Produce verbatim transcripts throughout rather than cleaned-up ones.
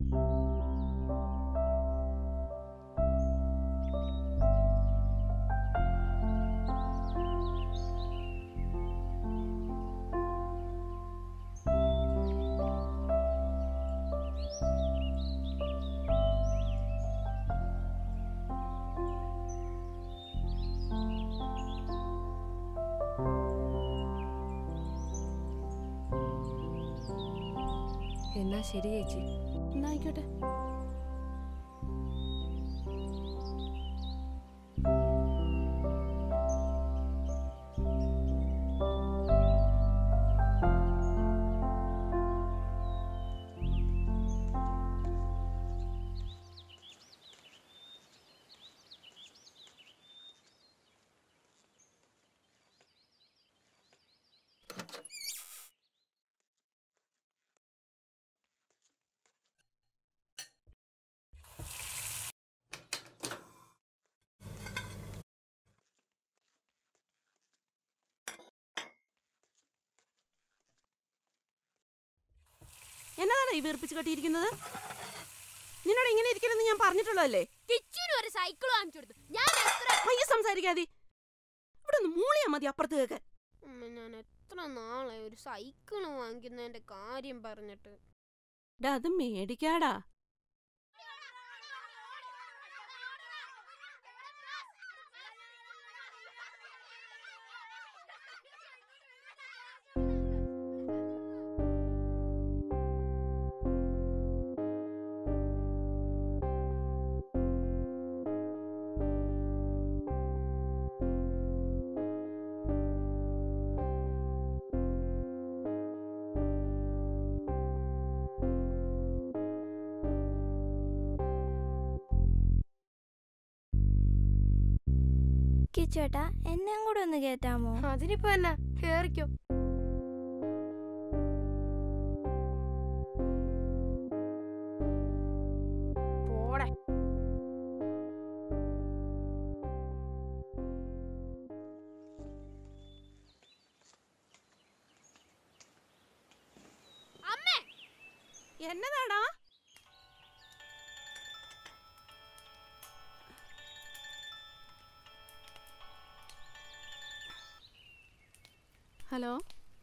എന്നാ ശരി ചേച്ചി. എന്നാ ആയിക്കോട്ടെ. എന്നതാണ് ഈ വീർപ്പിച്ച് കെട്ടിയിരിക്കുന്നത്? നിന്നോട് ഇങ്ങനെ ഇരിക്കണമെന്ന് ഞാൻ പറഞ്ഞിട്ടുള്ളതല്ലേ? സംസാരിക്കാതെ ഇവിടെ ഒന്ന് മൂളിയാ മതി അപ്പുറത്ത് കേൾക്കാൻ. ഞാൻ എത്ര നാളെ ഒരു സൈക്കിള് വാങ്ങിക്കുന്നതിന്റെ കാര്യം പറഞ്ഞിട്ട്. അത് മേടിക്കാടാ. ചേട്ടാ എന്നെ കൂടെ ഒന്ന് കേറ്റാമോ? അതിനിപ്പോ എന്നാ, കേറിക്കോ. പോടെ. അമ്മേ, എന്നതാടാ? ഹലോ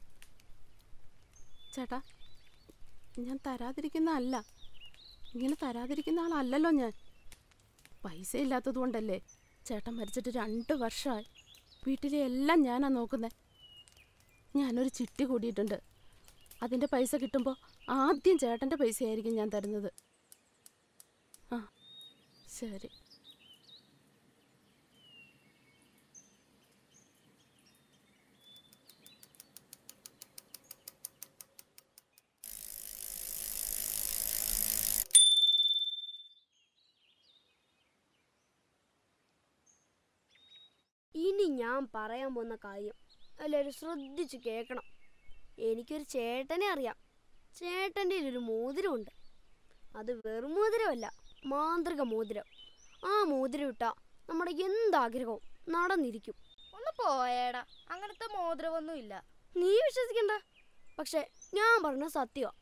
ചേട്ടാ, ഞാൻ തരാതിരിക്കുന്ന അല്ല, ഇങ്ങനെ തരാതിരിക്കുന്ന ആളല്ലല്ലോ ഞാൻ. പൈസ ഇല്ലാത്തത് കൊണ്ടല്ലേ. ചേട്ടൻ മരിച്ചിട്ട് രണ്ട് വർഷമായി. വീട്ടിലെ എല്ലാം ഞാനാ നോക്കുന്നത്. ഞാനൊരു ചിട്ടി കൂടിയിട്ടുണ്ട്. അതിൻ്റെ പൈസ കിട്ടുമ്പോൾ ആദ്യം ചേട്ടൻ്റെ പൈസയായിരിക്കും ഞാൻ തരുന്നത്. ആ ശരി. ഇനി ഞാൻ പറയാൻ പോകുന്ന കാര്യം എല്ലാവരും ശ്രദ്ധിച്ച് കേൾക്കണം. എനിക്കൊരു ചേട്ടനെ അറിയാം. ചേട്ടൻ്റെ ഒരു മോതിരമുണ്ട്. അത് വെറും മോതിരമല്ല, മാന്ത്രിക മോതിരം. ആ മോതിരം ഇട്ടാ നമ്മുടെ എന്താഗ്രഹവും നടന്നിരിക്കും. ഒന്ന് പോയേടാ, അങ്ങനത്തെ മോതിരമൊന്നും ഇല്ല. നീ വിശ്വസിക്കണ്ട, പക്ഷെ ഞാൻ പറഞ്ഞ സത്യമാ.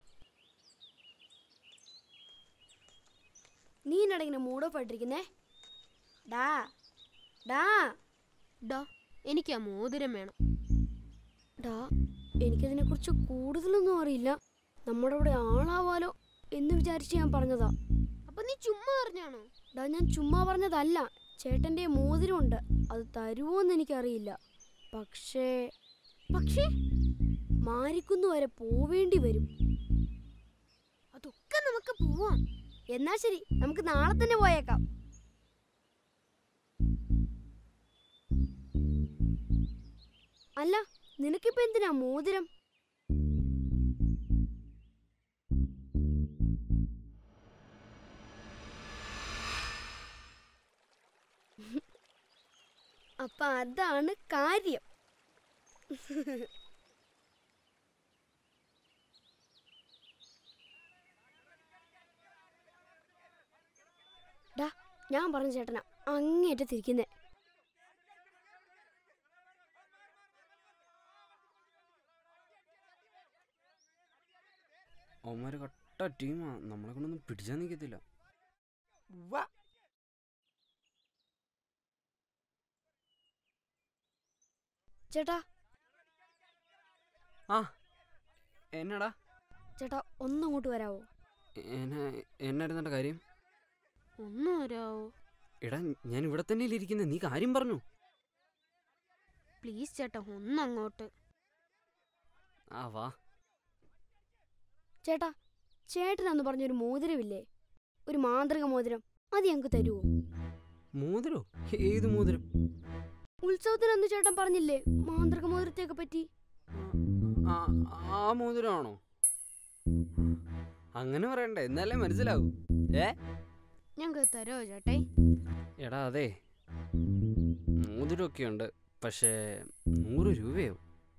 നീ എന്നടങ്ങനെ മൂടോപ്പായിട്ടിരിക്കുന്നേ? ഡാ ഡാ ഡാ എനിക്ക് ആ മോതിരം വേണം. ഡാ എനിക്കതിനെക്കുറിച്ച് കൂടുതലൊന്നും അറിയില്ല. നമ്മുടെ ഇവിടെ ആളാവാലോ എന്ന് വിചാരിച്ച് ഞാൻ പറഞ്ഞതാ. അപ്പൊ നീ ചുമ്മാ പറഞ്ഞാണോ? ഡാ ഞാൻ ചുമ്മാ പറഞ്ഞതല്ല. ചേട്ടൻ്റെ മോതിരമുണ്ട്, അത് തരുമോന്ന് എനിക്കറിയില്ല. പക്ഷേ പക്ഷേ മാരിക്കുന്ന് വരെ പോവേണ്ടി വരും. അതൊക്കെ നമുക്ക് പോവാം. എന്നാ ശരി, നമുക്ക് നാളെ തന്നെ പോയേക്കാം. അല്ല, നിനക്കിപ്പോ എന്തിനാ മോതിരം? അപ്പൊ അതാണ് കാര്യം. ഡാ ഞാൻ പറഞ്ഞ ചേട്ടനാ അങ്ങേറ്റത്തിരിക്കുന്നേ. അവന്മാര് കട്ട കട്ട ടീമാ, നമ്മളെ കൊണ്ടൊന്നും പിടിച്ചാൽ നിൽക്കത്തില്ല. ചേട്ടാ ആ എന്നടാ ചേട്ടാ ഒന്നങ്ങോട്ട് വരാവോ? എന്നായിരുന്ന കാര്യം? ഒന്ന് വരാവോ? എടാ ഞാൻ ഇവിടെ തന്നെയല്ലേ ഇരിക്കുന്നത്, നീ കാര്യം പറഞ്ഞു. പ്ലീസ് ചേട്ടാ ഒന്നങ്ങോട്ട്. ആ വാ. ചേട്ടാ ചേട്ടനാന്ന് പറഞ്ഞൊരു മോതിരമില്ലേ, ഒരു മാന്ത്രിക മോതിരം, അത് ഞങ്ങൾക്ക് തരുമോ? മോതിരോ? ഏത് മോതിരം? ഉത്സവത്തിനന്ന് ചേട്ടൻ പറഞ്ഞില്ലേ മാന്ത്രിക മോതിരത്തെയൊക്കെ പറ്റി. ആ മോതിരമാണോ? അങ്ങനെ പറയണ്ടേ, എന്നാലേ മനസ്സിലാവൂ. ഏ ഞങ്ങൾക്ക് തരുമോ ചേട്ടേ? എടാ അതെ, മോതിരമൊക്കെ ഉണ്ട്, പക്ഷേ നൂറ് രൂപയോ?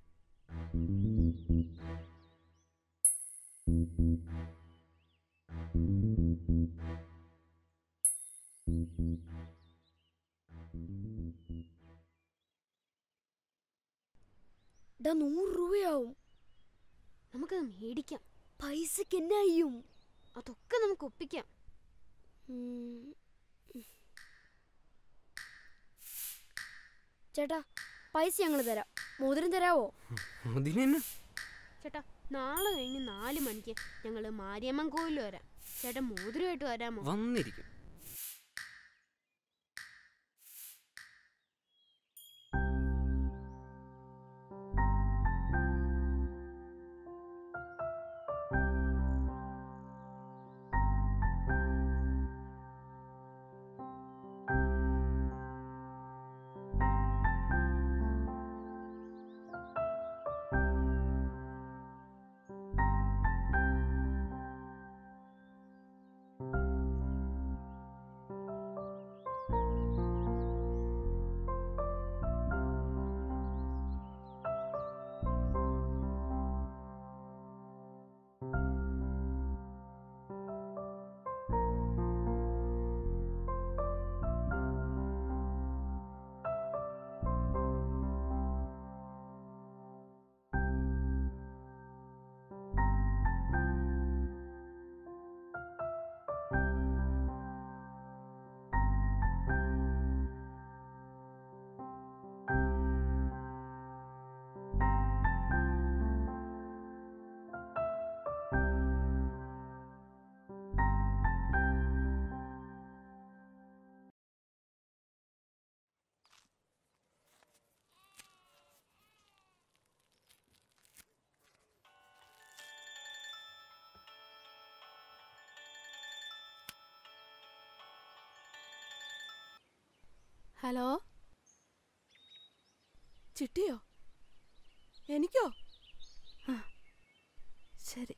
നൂറ് രൂപയാവും. നമുക്കത് മേടിക്കാം. പൈസക്ക് എന്നാ ചെയ്യും? അതൊക്കെ നമുക്ക് ഒപ്പിക്കാം. ചേട്ടാ പൈസ ഞങ്ങൾ തരാം, മോതിരം തരാവോ? ചേട്ടാ നാളെ കഴിഞ്ഞ് നാല് മണിക്ക് ഞങ്ങൾ മാരിയമ്മൻ കോവിലിൽ വരാം. ചേട്ടാ മോതിരമായിട്ട് വരാമോ? വന്നിരിക്കും. ഹലോ, ചിട്ടിയോ? എനിക്കോ? ആ ശരി.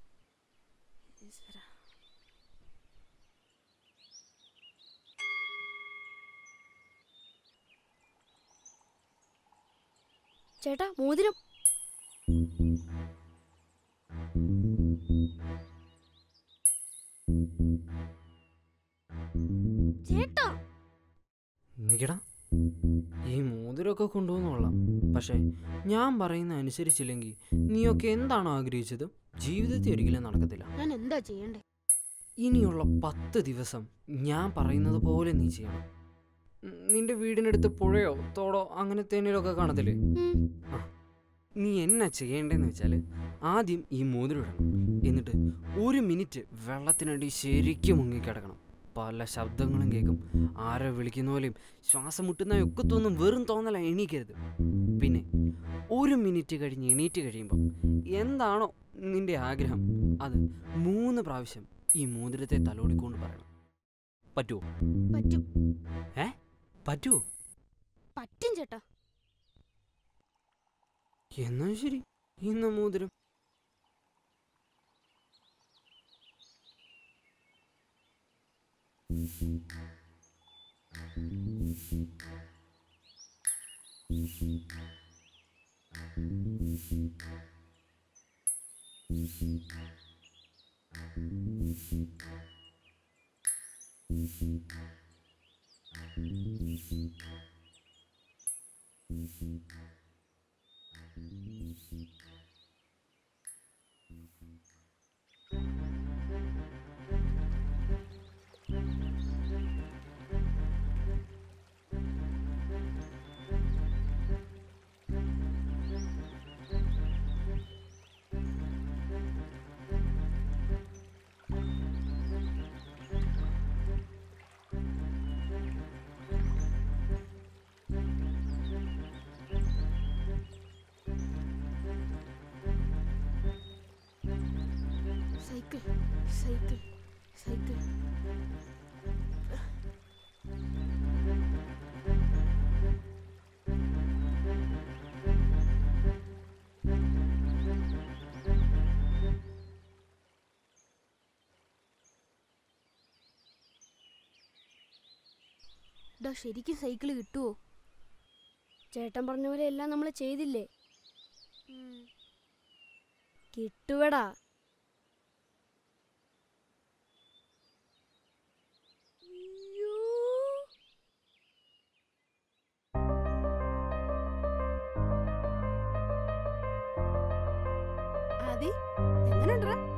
ചേട്ടാ മോതിരം. ചേട്ടാ നിക്കടാ, ഈ മോതിരമൊക്കെ കൊണ്ടുപോകുന്നോളാം, പക്ഷേ ഞാൻ പറയുന്ന അനുസരിച്ചില്ലെങ്കിൽ നീയൊക്കെ എന്താണോ ആഗ്രഹിച്ചത് ജീവിതത്തിൽ ഒരിക്കലും നടക്കത്തില്ല. ഞാൻ എന്താ ചെയ്യണ്ടേ? ഇനിയുള്ള പത്ത് ദിവസം ഞാൻ പറയുന്നത് പോലെ നീ ചെയ്യണം. നിന്റെ വീടിനടുത്ത് പുഴയോ തോടോ അങ്ങനത്തെ എന്തെങ്കിലുമൊക്കെ കാണത്തില്ലേ? ആ നീ എന്നാ ചെയ്യേണ്ടതെന്ന് വെച്ചാൽ ആദ്യം ഈ മോതിരം ഇടണം, എന്നിട്ട് ഒരു മിനിറ്റ് വെള്ളത്തിനടി ശരിക്കും മുങ്ങിക്കിടക്കണം. പല ശബ്ദങ്ങളും കേൾക്കും, ആരോ വിളിക്കുന്ന പോലെയും ശ്വാസം മുട്ടുന്നതൊക്കെ തോന്നും, വെറും തോന്നല, എണീക്കരുത്. പിന്നെ ഒരു മിനിറ്റ് കഴിഞ്ഞ് എണീറ്റ് കഴിയുമ്പോൾ എന്താണോ നിന്റെ ആഗ്രഹം അത് മൂന്ന് പ്രാവശ്യം ഈ മോതിരത്തെ തലോടിക്കൊണ്ട് പറയണം. പറ്റുമോ? പറ്റും. ഏ പറ്റുമോ? പറ്റും ചേട്ടാ. എന്നാ ശരി, ഇന്ന് മോതിരം. സൈക്കിൾ സൈക്കിൾ സൈക്കിൾ ഡാ ശരിക്കും സൈക്കിള് കിട്ടുമോ? ചേട്ടൻ പറഞ്ഞ പോലെ എല്ലാം നമ്മൾ ചെയ്തില്ലേ? കിട്ടുവടാ. ആദി എങ്ങനെയുണ്ടാ?